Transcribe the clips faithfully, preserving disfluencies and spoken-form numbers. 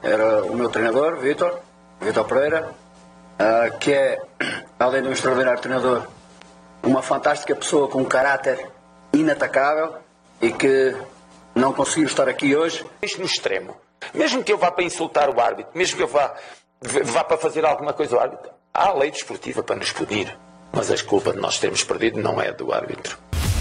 era o meu treinador, Vítor, Vítor Pereira, uh, que é, além de um extraordinário treinador, uma fantástica pessoa com um caráter inatacável e que não conseguiu estar aqui hoje. Isto no extremo. Mesmo que eu vá para insultar o árbitro, mesmo que eu vá, vá para fazer alguma coisa ao árbitro, há a lei desportiva para nos punir. Mas a culpa de nós termos perdido não é do árbitro.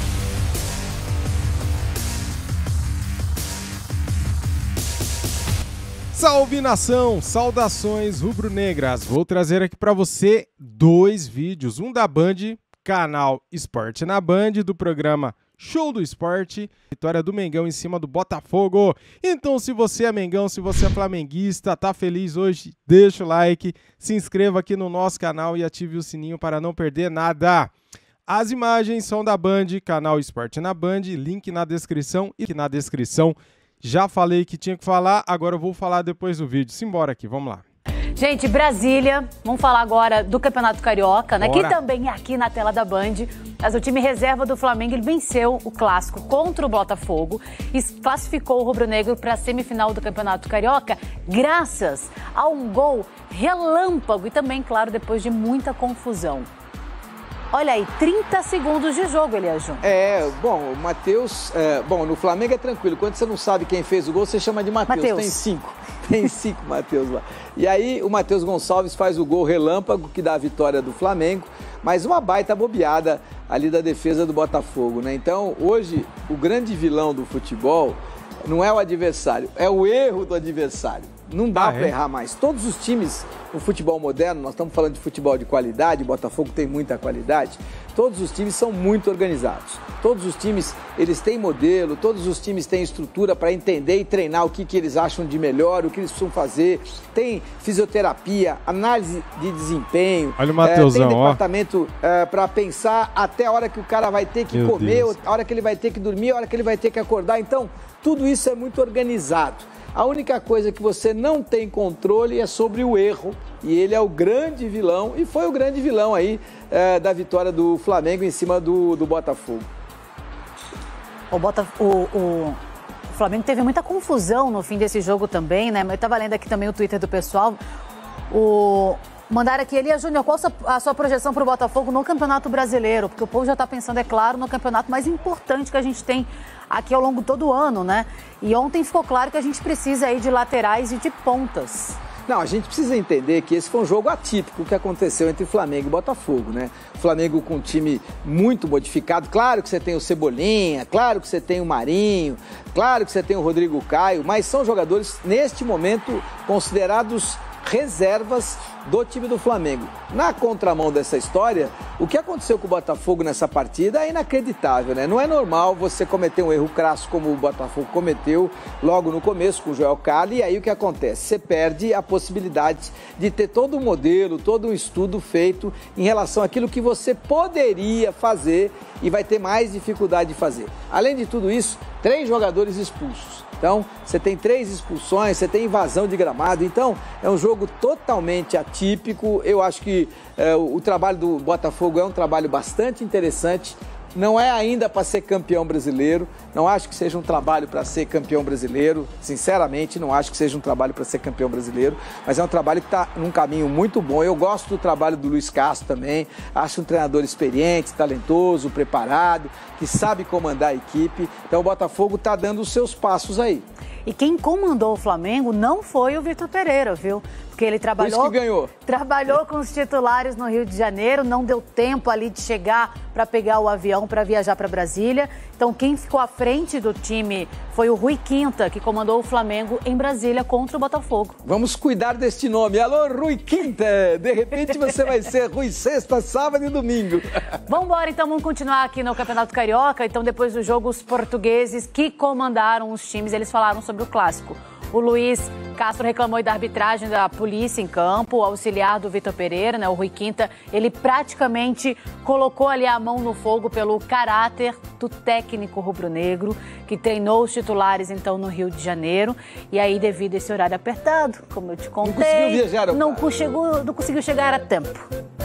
Salve nação, saudações rubro-negras. Vou trazer aqui para você dois vídeos, um da Band, canal Esporte na Band, do programa Show do Esporte, vitória do Mengão em cima do Botafogo. Então, se você é Mengão, se você é flamenguista, tá feliz hoje, deixa o like, se inscreva aqui no nosso canal e ative o sininho para não perder nada. As imagens são da Band, canal Esporte na Band, link na descrição e na descrição. Já falei que tinha que falar, agora eu vou falar depois do vídeo. Simbora aqui, vamos lá. Gente, Brasília, vamos falar agora do Campeonato Carioca, né? Bora. Que também é aqui na tela da Band. Mas o time reserva do Flamengo, ele venceu o clássico contra o Botafogo e classificou o rubro-negro para a semifinal do Campeonato Carioca, graças a um gol relâmpago e também, claro, depois de muita confusão. Olha aí, trinta segundos de jogo, Elias. É, bom, o Matheus... É, bom, no Flamengo é tranquilo. Quando você não sabe quem fez o gol, você chama de Matheus. Tem cinco. Tem cinco Matheus lá. E aí, o Matheus Gonçalves faz o gol relâmpago, que dá a vitória do Flamengo. Mas uma baita bobeada ali da defesa do Botafogo, né? Então, hoje, o grande vilão do futebol não é o adversário, é o erro do adversário. Não dá ah, para é? errar mais. Todos os times no futebol moderno, nós estamos falando de futebol de qualidade, o Botafogo tem muita qualidade, todos os times são muito organizados. Todos os times, eles têm modelo, todos os times têm estrutura para entender e treinar o que, que eles acham de melhor, o que eles precisam fazer. Tem fisioterapia, análise de desempenho. Olha o Mateusão, é, tem departamento é, para pensar até a hora que o cara vai ter que Meu comer, Deus. a hora que ele vai ter que dormir, a hora que ele vai ter que acordar. Então, tudo isso é muito organizado. A única coisa que você não tem controle é sobre o erro, e ele é o grande vilão, e foi o grande vilão aí é, da vitória do Flamengo em cima do, do Botafogo. O, Bota, o, o, o Flamengo teve muita confusão no fim desse jogo também, né? Eu estava lendo aqui também o Twitter do pessoal. O... Mandaram aqui, Elias Júnior, qual a sua projeção para o Botafogo no Campeonato Brasileiro? Porque o povo já está pensando, é claro, no campeonato mais importante que a gente tem aqui ao longo de todo o ano, né? E ontem ficou claro que a gente precisa aí de laterais e de pontas. Não, a gente precisa entender que esse foi um jogo atípico que aconteceu entre Flamengo e Botafogo, né? O Flamengo com um time muito modificado. Claro que você tem o Cebolinha, claro que você tem o Marinho, claro que você tem o Rodrigo Caio, mas são jogadores, neste momento, considerados reservas do time do Flamengo. Na contramão dessa história, o que aconteceu com o Botafogo nessa partida é inacreditável, né? Não é normal você cometer um erro crasso como o Botafogo cometeu logo no começo com o Joel Carli, e aí o que acontece? Você perde a possibilidade de ter todo um modelo, todo um estudo feito em relação àquilo que você poderia fazer e vai ter mais dificuldade de fazer. Além de tudo isso, três jogadores expulsos. Então, você tem três expulsões, você tem invasão de gramado. Então, é um jogo totalmente atípico. Eu acho que é, o, o trabalho do Botafogo é um trabalho bastante interessante. Não é ainda para ser campeão brasileiro. Não acho que seja um trabalho para ser campeão brasileiro. Sinceramente, não acho que seja um trabalho para ser campeão brasileiro. Mas é um trabalho que está num caminho muito bom. Eu gosto do trabalho do Luiz Castro também. Acho um treinador experiente, talentoso, preparado, que sabe comandar a equipe. Então o Botafogo está dando os seus passos aí. E quem comandou o Flamengo não foi o Vitor Pereira, viu? Porque ele trabalhou, Por isso que ganhou. trabalhou com os titulares no Rio de Janeiro, não deu tempo ali de chegar para pegar o avião para viajar para Brasília. Então quem ficou à frente do time foi o Rui Quinta, que comandou o Flamengo em Brasília contra o Botafogo. Vamos cuidar deste nome. Alô, Rui Quinta! De repente você vai ser Rui Sexta, sábado e domingo. Vamos embora, então, vamos continuar aqui no Campeonato Carioca. Então, depois do jogo, os portugueses que comandaram os times, eles falaram sobre o clássico. O Luiz Castro reclamou da arbitragem da polícia em campo, o auxiliar do Vitor Pereira, né, o Rui Quinta, ele praticamente colocou ali a mão no fogo pelo caráter do técnico rubro-negro, que treinou os titulares, então, no Rio de Janeiro. E aí, devido a esse horário apertado, como eu te contei, não conseguiu viajar, não, conseguiu, não conseguiu chegar a tempo.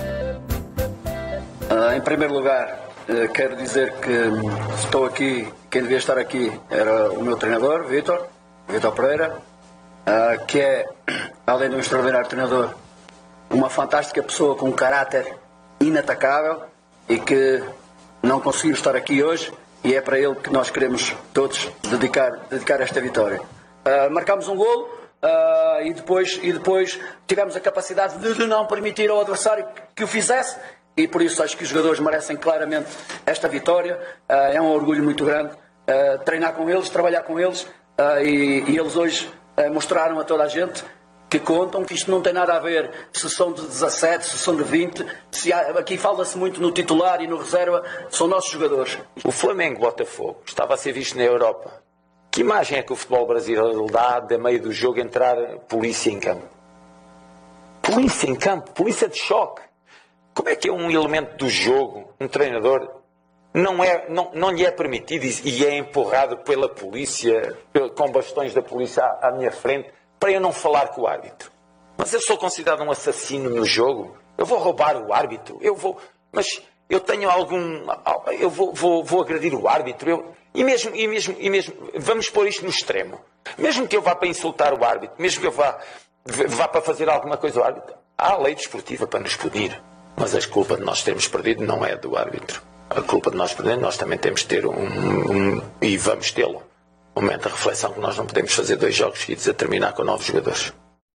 Uh, em primeiro lugar, uh, quero dizer que um, estou aqui, quem devia estar aqui era o meu treinador, Vítor, Vítor Pereira, uh, que é, além de um extraordinário treinador, uma fantástica pessoa com um caráter inatacável e que não conseguiu estar aqui hoje, e é para ele que nós queremos todos dedicar, dedicar esta vitória. Uh, marcámos um golo uh, e, depois, e depois tivemos a capacidade de não permitir ao adversário que o fizesse, e por isso acho que os jogadores merecem claramente esta vitória. Uh, é um orgulho muito grande uh, treinar com eles, trabalhar com eles, uh, e, e eles hoje uh, mostraram a toda a gente que contam, que isto não tem nada a ver se são de dezassete, se são de vinte, se há, aqui fala-se muito no titular e no reserva, são nossos jogadores. O Flamengo-Botafogo estava a ser visto na Europa. Que imagem é que o futebol brasileiro dá de meio do jogo entrar polícia em campo? Polícia em campo, polícia de choque. Como é que é um elemento do jogo, um treinador, não, é, não, não lhe é permitido e é empurrado pela polícia, com bastões da polícia à, à minha frente, para eu não falar com o árbitro? Mas eu sou considerado um assassino no jogo? Eu vou roubar o árbitro? Eu vou... Mas eu tenho algum... Eu vou, vou, vou agredir o árbitro? Eu... E, mesmo, e, mesmo, e mesmo... Vamos pôr isto no extremo. Mesmo que eu vá para insultar o árbitro, mesmo que eu vá, vá para fazer alguma coisa ao árbitro, há lei desportiva para nos punir. Mas a culpa de nós termos perdido não é do árbitro. A culpa de nós perder, nós também temos de ter um... um e vamos tê-lo. Um momento de reflexão que nós não podemos fazer dois jogos seguidos a terminar com novos jogadores.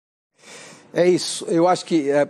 É isso. Eu acho que é,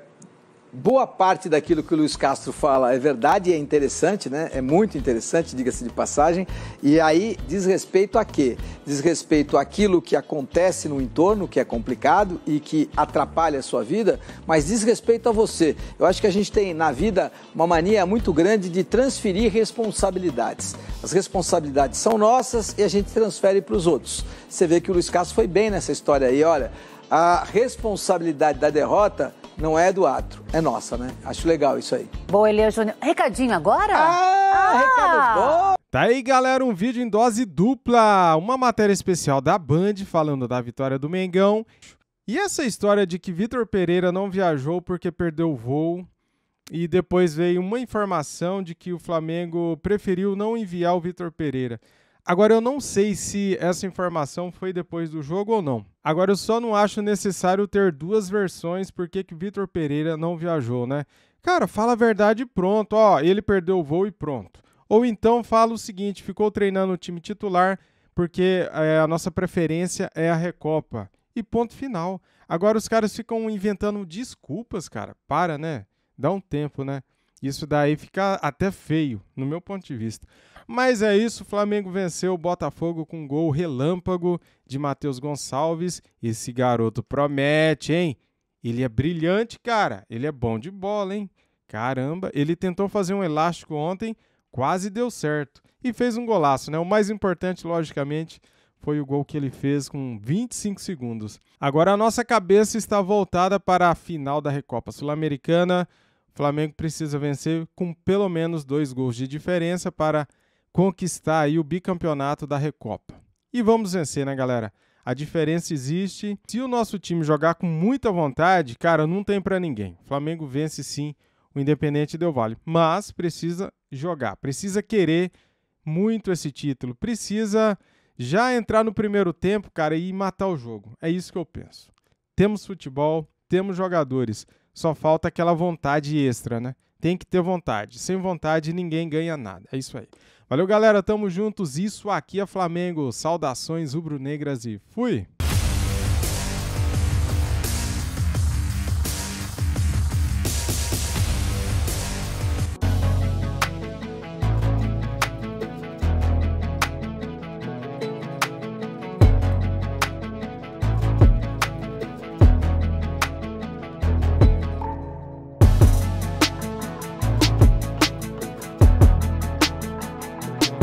boa parte daquilo que o Luiz Castro fala é verdade e é interessante, né? É muito interessante, diga-se de passagem. E aí diz respeito a quê? Diz respeito àquilo que acontece no entorno, que é complicado e que atrapalha a sua vida, mas diz respeito a você. Eu acho que a gente tem na vida uma mania muito grande de transferir responsabilidades. As responsabilidades são nossas e a gente transfere para os outros. Você vê que o Luiz Castro foi bem nessa história aí, olha, a responsabilidade da derrota não é do Atro, é nossa, né? Acho legal isso aí. Boa, Elias Júnior. Recadinho agora? Ah, ah! Recado bom! Tá aí, galera, um vídeo em dose dupla, uma matéria especial da Band falando da vitória do Mengão. E essa história de que Vitor Pereira não viajou porque perdeu o voo, e depois veio uma informação de que o Flamengo preferiu não enviar o Vitor Pereira. Agora, eu não sei se essa informação foi depois do jogo ou não. Agora, eu só não acho necessário ter duas versões porque que o Vitor Pereira não viajou, né? Cara, fala a verdade e pronto. Ó, ele perdeu o voo e pronto. Ou então fala o seguinte, ficou treinando o time titular porque é, a nossa preferência é a Recopa. E ponto final. Agora, os caras ficam inventando desculpas, cara. Para, né? Dá um tempo, né? Isso daí fica até feio, no meu ponto de vista. Mas é isso, o Flamengo venceu o Botafogo com um gol relâmpago de Matheus Gonçalves. Esse garoto promete, hein? Ele é brilhante, cara. Ele é bom de bola, hein? Caramba, ele tentou fazer um elástico ontem, quase deu certo. E fez um golaço, né? O mais importante, logicamente, foi o gol que ele fez com vinte e cinco segundos. Agora a nossa cabeça está voltada para a final da Recopa Sul-Americana. O Flamengo precisa vencer com pelo menos dois gols de diferença para conquistar aí o bicampeonato da Recopa. E vamos vencer, né, galera? A diferença existe. Se o nosso time jogar com muita vontade, cara, não tem para ninguém. O Flamengo vence sim o Independente Del Valle, mas precisa jogar, precisa querer muito esse título, precisa já entrar no primeiro tempo, cara, e matar o jogo. É isso que eu penso. Temos futebol, temos jogadores, só falta aquela vontade extra, né? Tem que ter vontade. Sem vontade, ninguém ganha nada. É isso aí. Valeu, galera. Tamo juntos. Isso aqui é Flamengo. Saudações rubro-negras e fui!